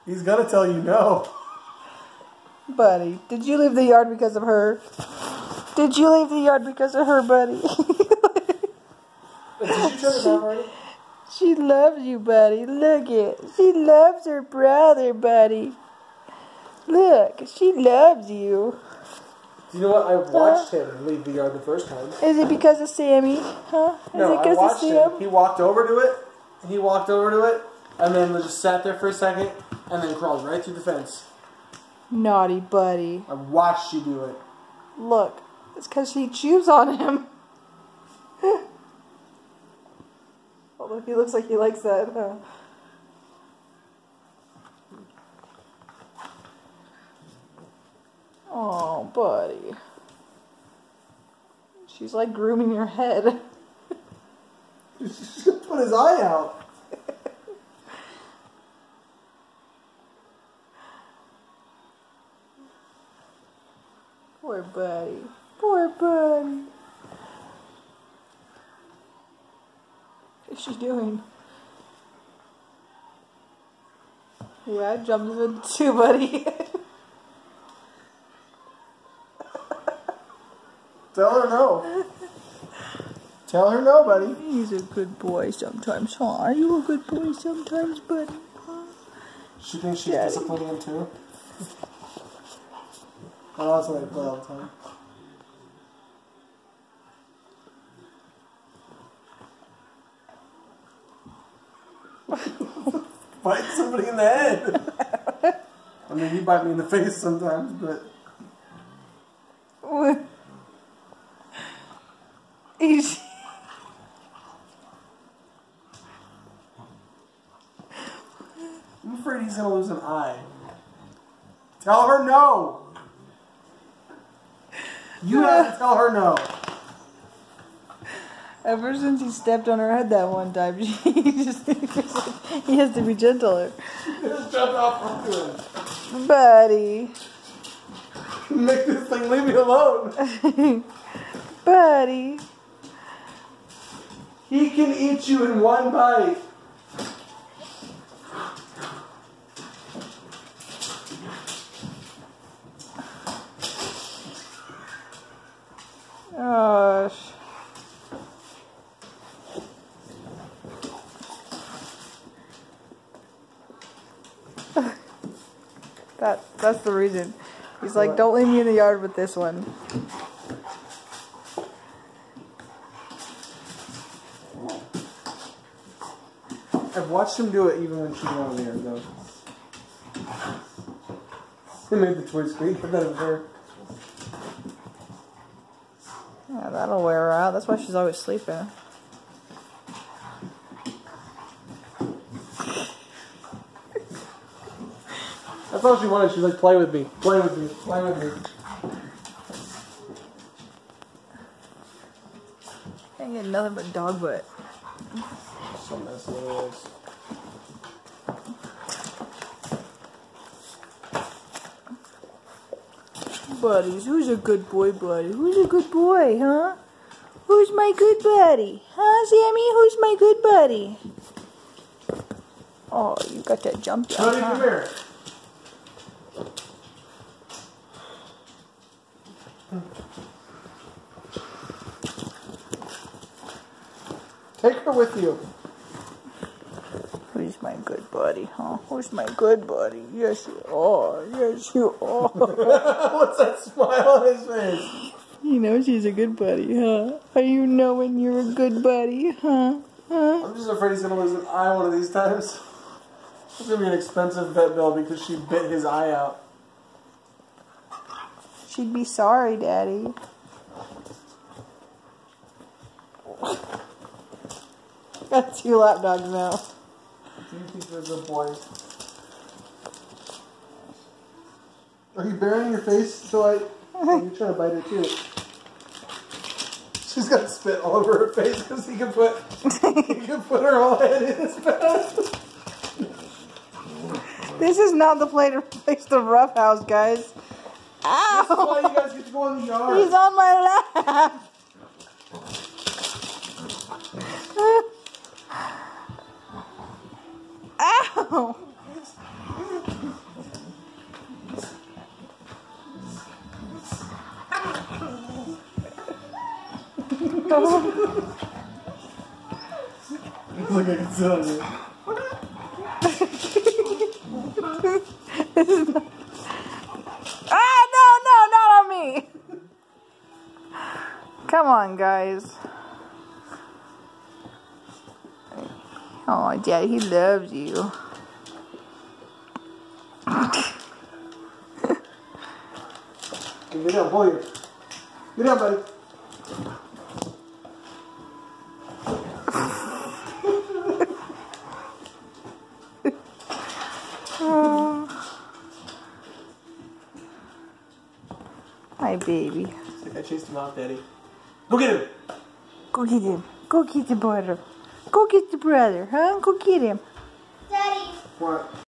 He's gonna tell you no. Buddy, did you leave the yard because of her? Did you leave the yard because of her, buddy? Did you turn it off already? She loves you, buddy. Look it. She loves her brother, buddy. Look, she loves you. You know what? I watched him leave the yard the first time. Is it because of Sammy? Huh? Is No, it because I watched of Sam? him. He walked over to it. He walked over to it, and then just sat there for a second, and then crawled right through the fence. Naughty buddy. I watched you do it. Look, it's because she chews on him. Although he looks like he likes that, huh? Oh, buddy. She's like grooming your head. She's gonna put his eye out. Poor buddy. Poor buddy. What is she doing? Yeah, I jumped in too, buddy. Tell her no. Tell her no, buddy. He's a good boy sometimes, huh? Are you a good boy sometimes, buddy? Huh? She thinks she's disciplining him too. Oh, that's what I play all the time. Bite somebody in the head. I mean, you bite me in the face sometimes, but... He's... I'm afraid he's going to lose an eye. Tell her no. You have to tell her no. Ever since he stepped on her head that one time, he has to be gentler. Just jump off onto him. Buddy. Make this thing leave me alone. Buddy. He can eat you in one bite. Gosh. That's the reason. He's like, don't leave me in the yard with this one. I've watched him do it even when she's not in the yard, though. He made the toy squeak. I bet it was her. Yeah, that'll wear her out. That's why she's always sleeping. That's all she wanted. She's like, play with me. Play with me. Play with me. Can't get nothing but dog butt. So messy it is. Buddies, who's a good boy, buddy? Who's a good boy, huh? Who's my good buddy? Huh, Sammy? Who's my good buddy? Oh, you got that jump down, Buddy, come here. Take her with you. Who's my good buddy, huh? Who's my good buddy? Yes, you are. Yes, you are. What's that smile on his face? You know she's a good buddy, huh? Are you knowing you're a good buddy, huh? Huh? I'm just afraid he's going to lose an eye one of these times. It's going to be an expensive vet bill because she bit his eye out. She'd be sorry, Daddy. Got 2 lap dogs now. Do you think they're good boys? Are you burying your face so I... Oh, you're trying to bite her too. She's got spit all over her face because he can put her whole head in his mouth. This is not the place to roughhouse, guys. Ow! This is why you guys get to go in the yard. He's on my lap. Ow! Look, I can sit on you. Ah, no, not on me. Come on, guys. Oh, Daddy, he loves you. Get down, pull you. Get down, buddy. Hi, baby. I think I chased him off, Daddy. Go get him. Go get him. Go get the brother. Go get the brother, huh? Go get him. Daddy. What?